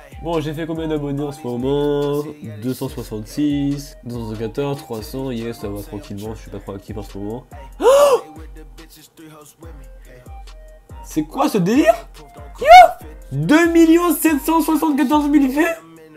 Bon, j'ai fait combien d'abonnés en ce moment? 266, 214, 300, yes, ça va tranquillement, je suis pas trop actif en ce moment. Oh, c'est quoi ce délire? 2 774 000 vues.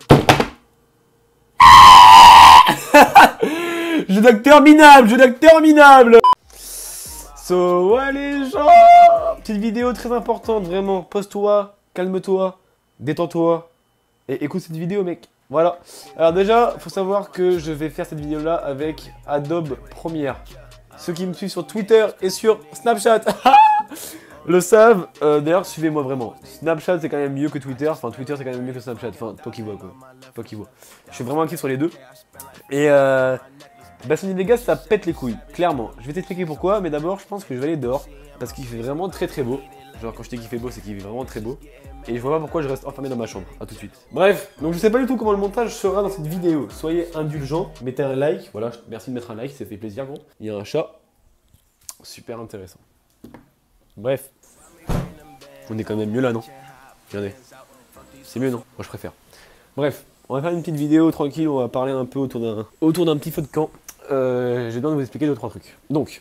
Jeu d'acteur minable, jeu d'acteur minable. So, ouais les gens, petite vidéo très importante, vraiment. Pose-toi, calme-toi, détends-toi et écoute cette vidéo, mec. Voilà. Alors déjà, faut savoir que je vais faire cette vidéo-là avec Adobe Premiere. Ceux qui me suivent sur Twitter et sur Snapchat le savent. D'ailleurs, suivez-moi vraiment. Snapchat, c'est quand même mieux que Twitter. Enfin, Twitter, c'est quand même mieux que Snapchat. Enfin, toi qui vois, quoi. Toi qui vois. Je suis vraiment actif sur les deux. Et bah, Sony Vegas, ça pète les couilles, clairement. Je vais t'expliquer pourquoi, mais d'abord, je pense que je vais aller dehors. Parce qu'il fait vraiment très très beau. Genre, quand je dis qu'il fait beau, c'est qu'il fait vraiment très beau. Et je vois pas pourquoi je reste enfermé dans ma chambre. A tout de suite. Bref, donc je sais pas du tout comment le montage sera dans cette vidéo. Soyez indulgents, mettez un like. Voilà, merci de mettre un like, ça fait plaisir, gros. Il y a un chat. Super intéressant. Bref. On est quand même mieux là, non? Regardez. C'est mieux, non? Moi, je préfère. Bref, on va faire une petite vidéo tranquille. On va parler un peu autour d'un petit feu de camp. J'ai besoin de vous expliquer 2-3 trucs. Donc,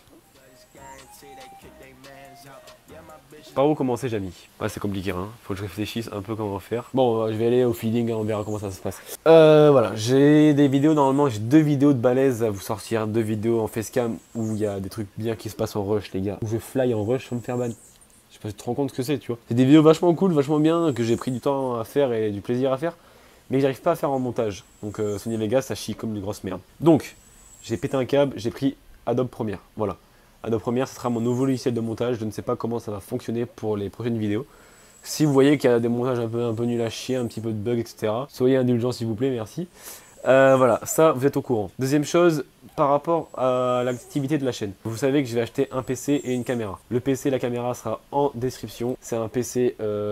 par où commencer, Jamy? Ouais, c'est compliqué, hein. Faut que je réfléchisse un peu comment faire. Bon, je vais aller au feeling, hein, on verra comment ça se passe. Voilà, j'ai des vidéos, normalement, j'ai 2 vidéos de balèze à vous sortir, 2 vidéos en facecam où il y a des trucs bien qui se passent en rush, les gars. Où je fly en rush sans me faire ban. Je sais pas si tu te rends compte ce que c'est, tu vois. C'est des vidéos vachement cool, vachement bien, que j'ai pris du temps à faire et du plaisir à faire, mais que j'arrive pas à faire en montage. Donc, Sony Vegas, ça chie comme une grosse merde. Donc, j'ai pété un câble, j'ai pris Adobe Premiere, voilà. Adobe Premiere, ce sera mon nouveau logiciel de montage. Je ne sais pas comment ça va fonctionner pour les prochaines vidéos. Si vous voyez qu'il y a des montages un peu nuls à chier, un petit peu de bugs, etc., soyez indulgents s'il vous plaît, merci. Voilà, ça, vous êtes au courant. Deuxième chose, par rapport à l'activité de la chaîne. Vous savez que je vais acheter un PC et une caméra. Le PC et la caméra sera en description. C'est un PC,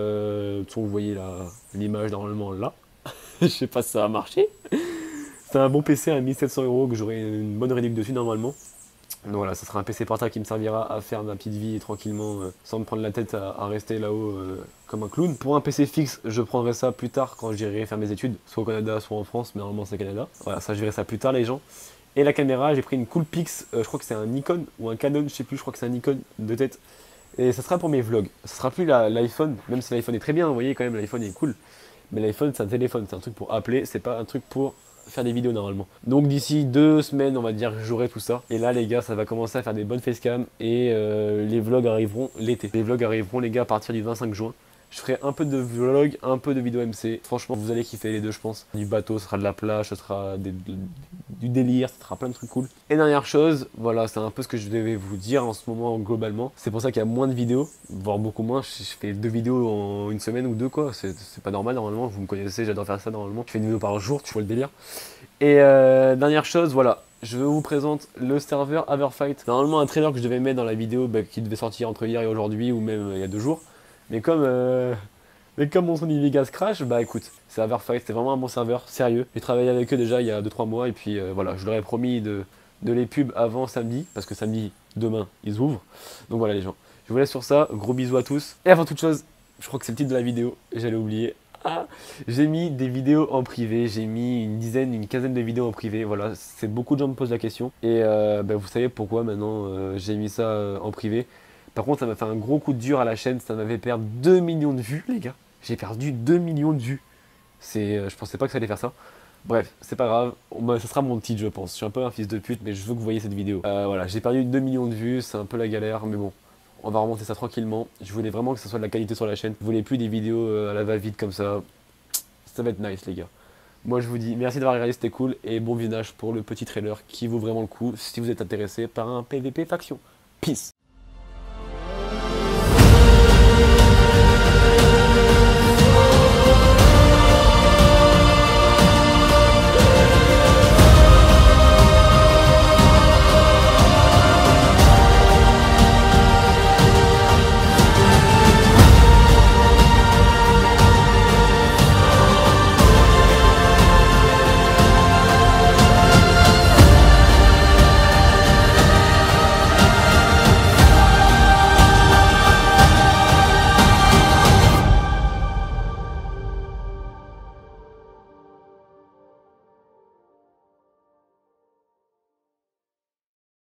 vous voyez l'image normalement là. Je sais pas si ça va marcher. C'est un bon PC à 1700 € que j'aurai une bonne réduction dessus normalement. Donc voilà, ça sera un PC portable qui me servira à faire ma petite vie tranquillement, sans me prendre la tête à rester là-haut comme un clown. Pour un PC fixe, je prendrai ça plus tard quand j'irai faire mes études, soit au Canada, soit en France, mais normalement c'est Canada. Voilà, ça je verrai ça plus tard les gens. Et la caméra, j'ai pris une Coolpix, je crois que c'est un Nikon ou un Canon, je sais plus, je crois que c'est un Nikon de tête. Et ça sera pour mes vlogs. Ça sera plus l'iPhone, même si l'iPhone est très bien, vous voyez quand même, l'iPhone est cool. Mais l'iPhone c'est un téléphone, c'est un truc pour appeler, c'est pas un truc pour faire des vidéos normalement. Donc d'ici 2 semaines, on va dire, j'aurai tout ça. Et là, les gars, ça va commencer à faire des bonnes facecam et les vlogs arriveront l'été. Les vlogs arriveront, les gars, à partir du 25 juin. Je ferai un peu de vlog, un peu de vidéo MC. Franchement, vous allez kiffer les deux, je pense. Du bateau, ce sera de la plage, ce sera du délire, ce sera plein de trucs cool. Et dernière chose, voilà, c'est un peu ce que je devais vous dire en ce moment globalement. C'est pour ça qu'il y a moins de vidéos, voire beaucoup moins. Je fais 2 vidéos en une semaine ou 2, quoi. C'est pas normal normalement, vous me connaissez, j'adore faire ça normalement. Je fais une vidéo par jour, tu vois le délire. Et dernière chose, voilà. Je vous présente le serveur Everfight. Normalement, un trailer que je devais mettre dans la vidéo qui devait sortir entre hier et aujourd'hui, ou même il y a 2 jours. Mais comme mon Sony Vegas crash, bah écoute, c'est Everfight, c'est vraiment un bon serveur, sérieux. J'ai travaillé avec eux déjà il y a 2-3 mois, et puis voilà, je leur ai promis de les pubs avant samedi, parce que samedi, demain, ils ouvrent. Donc voilà les gens, je vous laisse sur ça, gros bisous à tous. Et avant toute chose, je crois que c'est le titre de la vidéo, j'allais oublier. J'ai mis des vidéos en privé, j'ai mis une quinzaine de vidéos en privé, voilà, c'est beaucoup de gens me posent la question. Et vous savez pourquoi maintenant j'ai mis ça en privé. Par contre, ça m'a fait un gros coup de dur à la chaîne, ça m'avait perdu 2 millions de vues, les gars. J'ai perdu 2 millions de vues. Je pensais pas que ça allait faire ça. Bref, c'est pas grave, ça sera mon titre, je pense. Je suis un peu un fils de pute, mais je veux que vous voyez cette vidéo. Voilà, j'ai perdu 2 millions de vues, c'est un peu la galère, mais bon. On va remonter ça tranquillement. Je voulais vraiment que ça soit de la qualité sur la chaîne. Je voulais plus des vidéos à la va-vite comme ça. Ça va être nice, les gars. Moi, je vous dis merci d'avoir regardé, c'était cool. Et bon visionnage pour le petit trailer qui vaut vraiment le coup si vous êtes intéressé par un PVP faction. Peace.